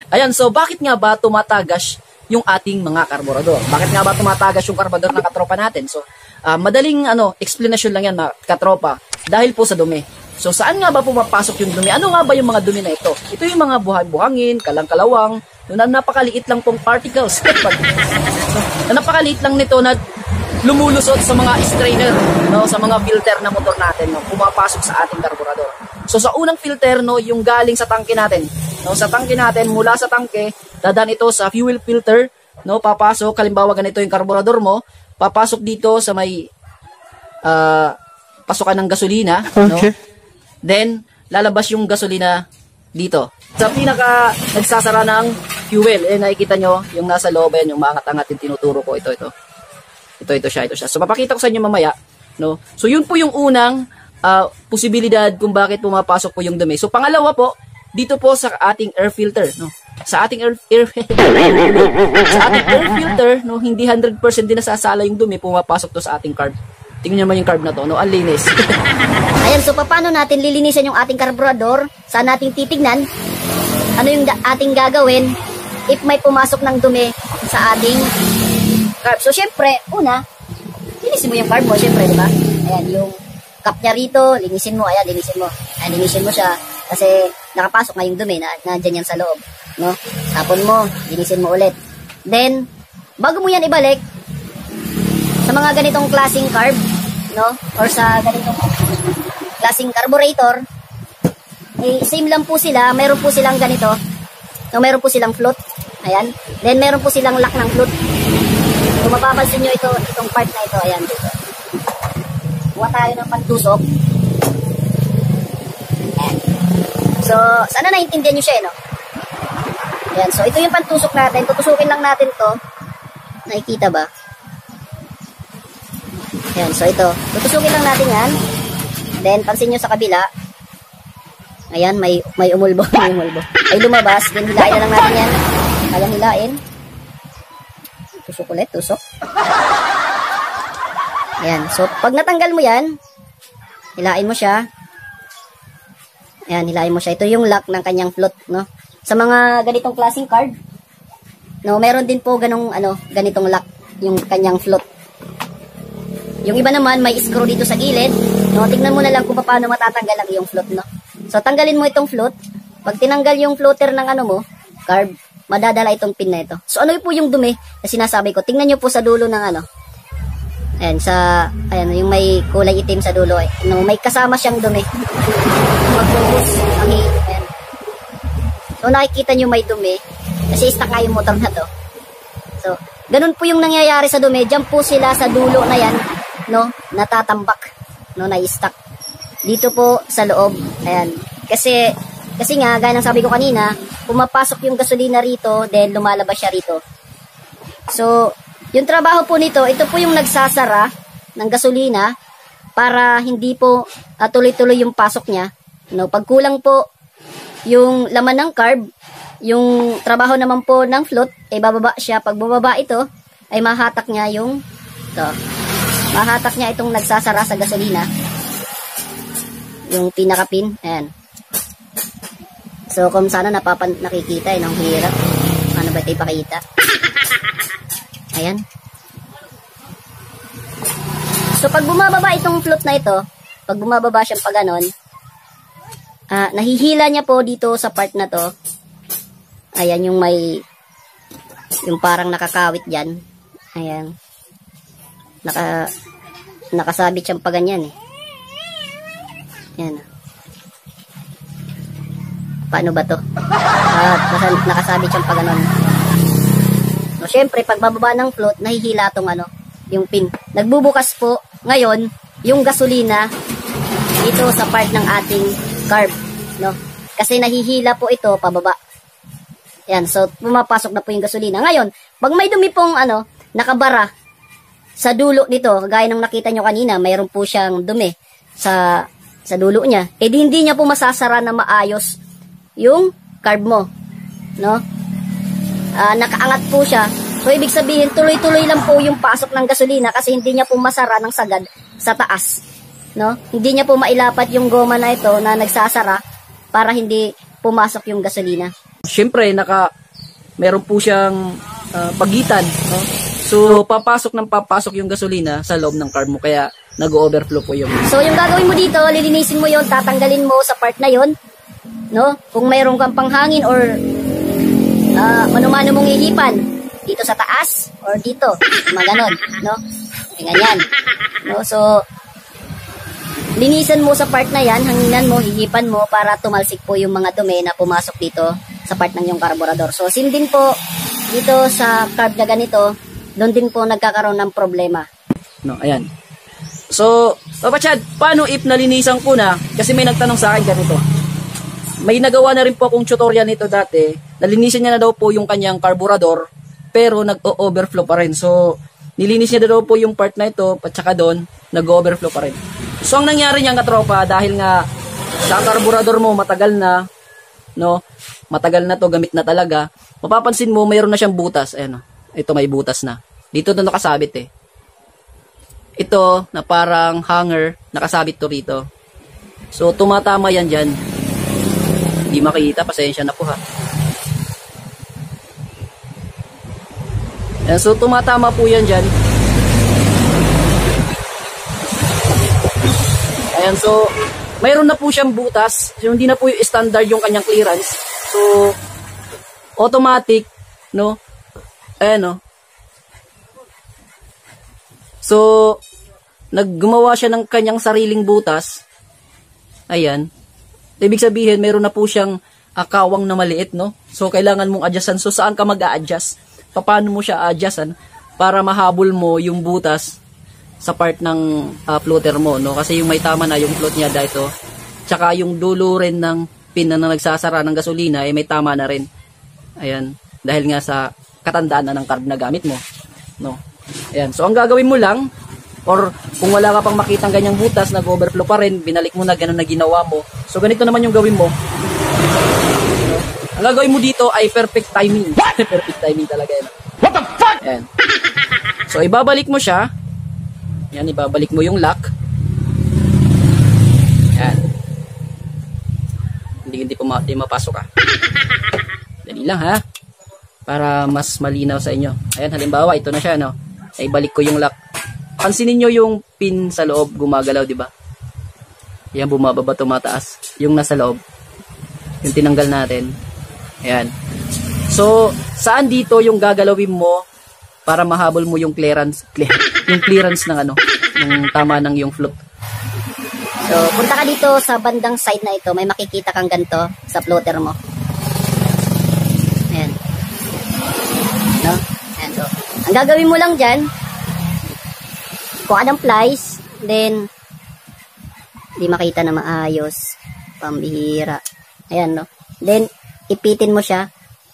Ayan, so bakit nga ba tumatagas yung ating mga karburador? Bakit nga ba tumatagas yung karburador ng katropa natin? So, madaling explanation lang yan mga katropa, dahil po sa dumi. So, saan nga ba pumapasok yung dumi? Ano nga ba yung mga dumi na ito? Ito yung mga buhangin, kalang-kalawang, na napakaliit lang pong particles. Na napakaliit lang nito na lumulusot sa mga strainer, no, sa mga filter na motor natin, no, pumapasok sa ating karburador. So sa unang filter, no, yung galing sa tangke natin, no, sa tangke natin, mula sa tangke, dadaan ito sa fuel filter, no, papasok, halimbawa ganito yung karburador mo, papasok dito sa may pasukan ng gasolina, okay. No? Then lalabas yung gasolina dito. Sa pinaka nagsasara ng fuel, nakikita nyo yung nasa loob, yan, yung maangat-angat yung tinuturo ko, ito siya. So papakita ko sa inyo mamaya, no. So yun po yung unang posibilidad kung bakit pumapasok po yung dumi. So pangalawa po, dito po sa ating air filter, no. Sa ating air filter, no, hindi 100% din nasasala yung dumi, pumapasok to sa ating carb. Tingnan niyo naman yung carb na to, no, ang linis. Ayan, so paano natin lilinisan yung ating karburador? Saan natin titignan? Ano yung ating gagawin if may pumasok ng dumi sa ating carb? So syempre, una, linisin mo yung carb mo, syempre, di ba? Ayan, yung cup niya rito, linisin mo, ayan, linisin mo. Ayan, linisin mo siya kasi nakapasok na yung dumi na nandiyan yan sa loob, no? Tapon mo, linisin mo ulit. Then, bago mo yan ibalik sa mga ganitong klaseng carb, no? Or sa ganitong klaseng carburetor, eh, same lang po sila, meron po silang ganito, no? Meron po silang float, ayan. Then, meron po silang lock ng float. Kung mapapansin nyo itong part na ito, ayan dito. Kuha tayo ng pantusok. Ayan. So, sana naintindihan nyo siya, no? Ayan, so ito yung pantusok natin. Tutusukin lang natin to. Nakikita ba? Ayan, so ito. Tutusukin lang natin yan. Then, pansin nyo sa kabila. Ayan, may umulbo. May umulbo. Ay lumabas. Then, hilain na lang natin yan. Kayang hilain. Tusok ulit, tusok. Ayan, so pag natanggal mo yan, hilain mo siya. Ayan, hilain mo siya. Ito yung lock ng kanyang float, no? Sa mga ganitong klaseng card, no, meron din po ganitong lock yung kanyang float. Yung iba naman may screw dito sa gilid, no? Tingnan mo na lang kung paano matatanggal ang iyong float, no? So tanggalin mo itong float. Pag tinanggal yung floater ng carb, madadala itong pin na ito. So ano po yung dumi na sinasabi ko? Tingnan nyo po sa dulo ng ayan, ayan, yung may kulay itim sa dulo, no, may kasama siyang dumi. Mag-focus, ayan. So nakikita nyo may dumi, kasi stuck nga yung motor na to. So, ganun po yung nangyayari sa dumi, diyan po sila sa dulo na yan, no, natatambak, no, na-stuck. Dito po sa loob, ayan. Kasi nga, gaya ng sabi ko kanina, pumapasok yung gasolina rito, then lumalabas siya rito. So, yung trabaho po nito, ito po yung nagsasara ng gasolina para hindi po tuloy-tuloy yung pasok niya. No, pag kulang po yung laman ng carb, yung trabaho naman po ng float, ay bababa siya. Pag bumaba ito, ay mahatak niya mahatak niya itong nagsasara sa gasolina. Yung pinaka-pin, ayan. So, kung sana nakikita, ang hirap. Ano ba ito ipakita? Ayan. So, pag bumababa itong float na ito, pag bumababa siyang pag ganon, nahihila niya po dito sa part na to. Ayan, yung parang nakakawit dyan. Ayan. Nakasabit siyang pag ganyan, eh. Ayan. Paano ba to? Nakasabit siyang pag ganon. So, syempre, pag bababa ng float, nahihila tong yung pin. Nagbubukas po ngayon yung gasolina dito sa part ng ating carb, no? Kasi nahihila po ito pababa. Yan, so pumapasok na po yung gasolina. Ngayon, pag may dumi pong nakabara sa dulo nito, gaya ng nakita nyo kanina, mayroon po siyang dumi sa dulo niya. Eh di hindi niya po masasara na maayos yung carb mo, no? Nakaangat po siya. So, ibig sabihin, tuloy-tuloy lang po yung pasok ng gasolina kasi hindi niya po masara ng sagad sa taas, no? Hindi niya po mailapat yung goma na ito na nagsasara para hindi pumasok yung gasolina. Siyempre, meron po siyang pagitan, no? So, papasok yung gasolina sa loob ng carb mo, kaya nag-overflow po yung. So, yung gagawin mo dito, lilinisin mo yon, tatanggalin mo sa part na yon, no? Kung mayroon kang panghangin or mano-mano mong ihipan, dito sa taas or dito, mga ganon, no? Ganyan, no? So, linisan mo sa part na yan, hanginan mo, hihipan mo para tumalsik po yung mga dumi na pumasok dito sa part ng yung karburador. So, same din po dito sa carb na ganito, doon din po nagkakaroon ng problema. No, ayan. So, Papa Chad, paano if nalinisan ko na? Kasi may nagtanong sa akin ganito. May nagawa na rin po akong tutorial nito dati. Nalinisan niya na daw po yung kanyang karburador, pero nag-overflow pa rin. So, nilinis niya daw po yung part na ito, at saka doon, nag-overflow pa rin. So, ang nangyari niyan, katropa, dahil nga sa karburador mo matagal na, no? Matagal na to, gamit na talaga. Mapapansin mo, mayroon na siyang butas. Ayan, ito may butas na. Dito na nakasabit eh. Ito, na parang hanger, nakasabit to rito. So, tumatama yan dyan. Hindi makita, pasensya na po ha. Ayan, so, tumatama po yan dyan. Ayan, so, mayroon na po siyang butas. So, hindi na po yung standard yung kanyang clearance. So, automatic, no? Ayan, no? So, naggumawa siya ng kanyang sariling butas. Ayan. Ibig sabihin, mayroon na po siyang kawang na maliit, no? So, kailangan mong adjustan. So, saan ka mag-a-adjust? Paano mo siya adjustan para mahabol mo yung butas sa part ng floater mo, no? Kasi yung may tama na yung float niya dito. Tsaka yung dulo rin ng pin na nagsasara ng gasolina, eh may tama na rin. Ayan. Dahil nga sa katandaan na ng carb na gamit mo, no? Ayan. So, ang gagawin mo lang, or kung wala ka pang makitang ganyang butas, nag-overflow pa rin, binalik mo na gano'n na ginawa mo. So, ganito naman yung gawin mo. Ang gagawin mo dito ay perfect timing. Perfect timing talaga yan. What the fuck? Ayan. So, ibabalik mo siya. Ayan, ibabalik mo yung lock. Ayan. Hindi mapasok ka. Dali lang ha. Para mas malinaw sa inyo. Ayan, halimbawa, ito na siya, no? Ibalik ko yung lock. Pansinin nyo yung pin sa loob, gumagalaw, di ba? Ayan, bumababa, tumataas. Yung nasa loob. Yung tinanggal natin. Ayan. So, saan dito yung gagalawin mo para mahabol mo yung clearance ng ano, yung tama ng yung float. So, punta ka dito sa bandang side na ito, may makikita kang ganito sa floater mo. Ayan. No? Ayan, so, ang gagawin mo lang dyan, kuha ng plies, then, di makita na maayos, pambihira. Ayan, no? Then, ipitin mo siya.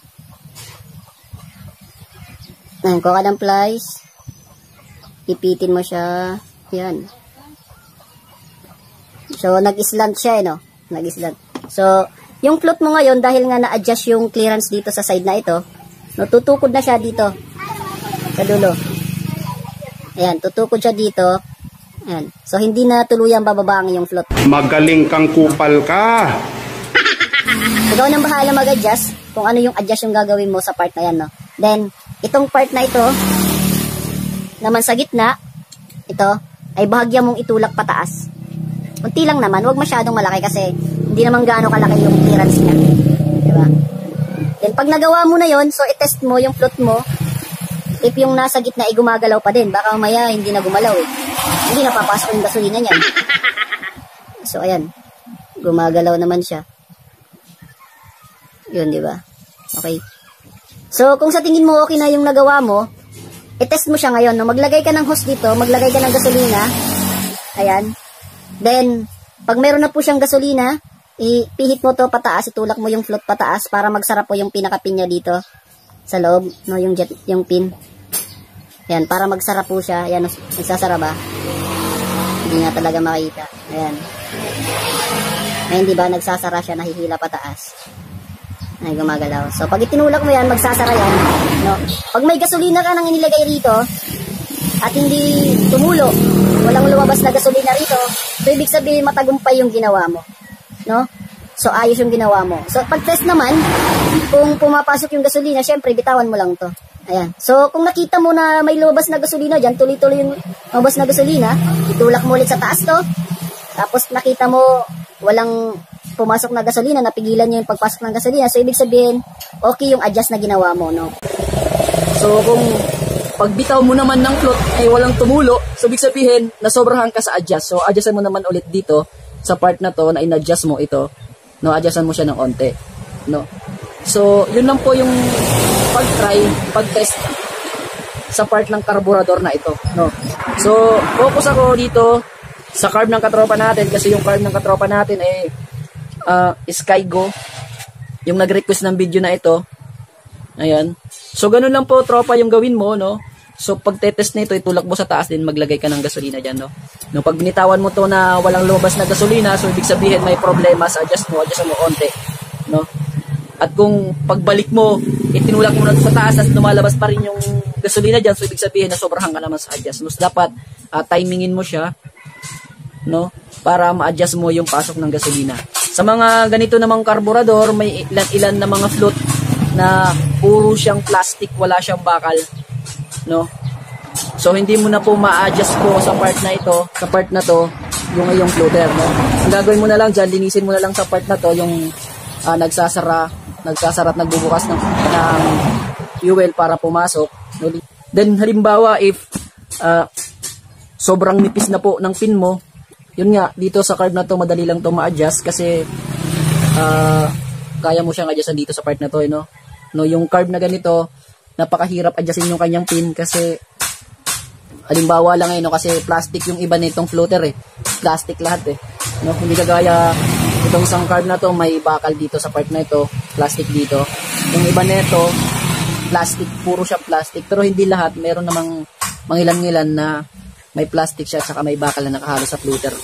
Ayan, kuha ng plies, ipitin mo siya. Ayan. So, nag-slant siya, no? Nag-slant. So, yung float mo ngayon, dahil nga na-adjust yung clearance dito sa side na ito, no, tutukod na siya dito, sa dulo. Ayan, tutukod siya dito. Ayan. So, hindi na tuluyang bababa ang yung float. Magaling kang kupal ka. Ikaw nang bahala mag-adjust kung ano yung adjust yung gagawin mo sa part na yan, no? Then, itong part na ito, naman sa gitna, ito, ay bahagya mong itulak pataas. Kunti lang naman, huwag masyadong malaki kasi hindi naman gaano kalaki yung clearance niya. Diba? Then, pag nagawa mo na yon, so, itest mo yung float mo. If yung nasa gitna ay gumagalaw pa din, baka mamaya hindi na gumalaw eh. Hindi na papasok yung gasolina niyan. So, ayan. Gumagalaw naman siya. Yun, di ba? Okay. So, kung sa tingin mo okay na yung nagawa mo, i-test mo siya ngayon. No? Maglagay ka ng hose dito, maglagay ka ng gasolina. Ayan. Then, pag meron na po siyang gasolina, ipihit mo to pataas, itulak mo yung float pataas para magsara po yung pinaka-pin niya dito sa loob, no, yung jet, yung pin. Ayan, para magsara po siya. Ayan, nagsasara ba? Hindi nga talaga makita. Ayan. Ayan, di ba? Nagsasara siya, nahihila pataas. Ay, gumagalaw. So, pag itinulak mo yan, magsasara yan. No? Pag may gasolina ka nang inilagay rito, at hindi tumulo, walang lumabas na gasolina rito, so, ibig sabihin, matagumpay yung ginawa mo. No? So, ayos yung ginawa mo. So, pag test naman, kung pumapasok yung gasolina, syempre, bitawan mo lang to. Ayan. So, kung nakita mo na may lumabas na gasolina dyan, tuloy-tuloy yung lumabas na gasolina, itulak mo ulit sa taas to. Tapos, nakita mo walang pumasok na gasolina, napigilan niya yung pagpasok ng gasolina. So, ibig sabihin, okay yung adjust na ginawa mo, no? So, kung pagbitaw mo naman ng float ay walang tumulo, so ibig sabihin, nasobrahan ka sa adjust. So, adjustan mo naman ulit dito sa part na to na in-adjust mo ito. No, adjustan mo siya ng onte. No? So, yun lang po yung pag-test sa part ng carburetor na ito. No? So, focus ako dito sa carb ng katropa natin kasi yung carb ng katropa natin ay Skygo. Yung nag-request ng video na ito. Ayan. So, ganun lang po, tropa, yung gawin mo, no? So, pag tetest nito, itulak mo sa taas din, maglagay ka ng gasolina dyan, no? No, pag binitawan mo to na walang lumabas na gasolina, so, ibig sabihin may problema sa adjust mo onte, no? At kung pagbalik mo, itinulak mo na sa taas, at lumalabas pa rin yung gasolina dyan, so, ibig sabihin na sobrahan ka naman sa adjust. So, dapat, timingin mo siya, no? Para ma-adjust mo yung pasok ng gasolina. Sa mga ganito namang karburador, may ilan na mga float na puro siyang plastic, wala siyang bakal, no? So hindi mo na po ma-adjust po sa part na ito, sa part na to, yung iyong floater, no? Ang gagawin mo na lang dyan, linisin mo na lang sa part na to, yung nagsasara at nagbubukas ng fuel para pumasok, no? Then halimbawa if sobrang nipis na po ng pin mo, yun nga, dito sa carb na to, madali lang to ma-adjust kasi kaya mo siyang adjustan dito sa part na to, no? No, yung carb na ganito, napakahirap adjustin yung kanyang pin kasi halimbawa lang no, kasi plastic yung iba nitong floater plastic lahat no, hindi kagaya itong isang carb na to, may bakal dito sa part na ito, plastic dito. Yung iba nito plastic, puro siya plastic, pero hindi lahat, meron namang mangilan-ngilan na may plastic siya at saka may bakal na nakahalo sa floater.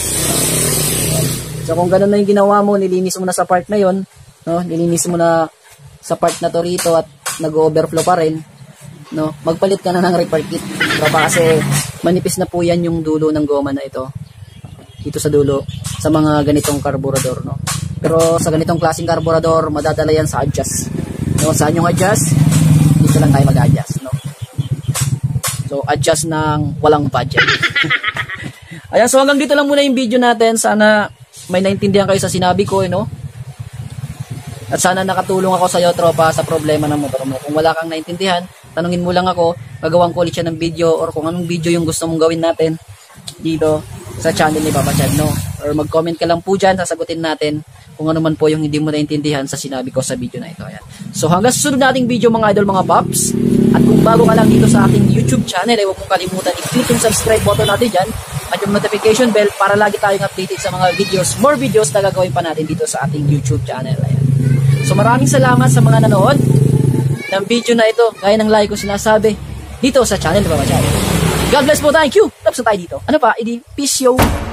So kung ganun na yung ginawa mo, nilinis mo na sa part na yon, no, nilinis mo na sa part na to rito at nag-overflow pa rin, no, magpalit ka na ng repair kit. Kasi manipis na po yan yung dulo ng goma na ito. Dito sa dulo, sa mga ganitong carburetor, no. Pero sa ganitong klaseng carburetor, madadala yan sa adjust. No, saan yung adjust? Dito lang tayo mag-adjust, no. So, adjust ng walang budget. Ayan, so hanggang dito lang muna yung video natin. Sana may naintindihan kayo sa sinabi ko, no. At sana nakatulong ako sa iyo, tropa, sa problema ng motor mo. Kung wala kang naintindihan, tanungin mo lang ako, gagawin ko ulit siya ng video or kung anong video yung gusto mong gawin natin dito sa channel ni Papa Chad, no? Or mag-comment ka lang po dyan, sasagutin natin kung ano man po yung hindi mo naintindihan sa sinabi ko sa video na ito. Ayan. So hanggang susunod nating video mga idol, mga paps. At kung bago ka lang dito sa aking YouTube channel, huwag mong kalimutan i-click yung subscribe button natin dyan at yung notification bell para lagi tayong updated sa mga videos, more videos na gagawin pa natin dito sa ating YouTube channel. Ayan. So maraming salamat sa mga nanood ng video na ito. Gaya ng like ko sinasabi dito sa channel ni Papa Chad. God bless po, thank you. Tapos na tayo dito. Ano pa? Idi, peace yo.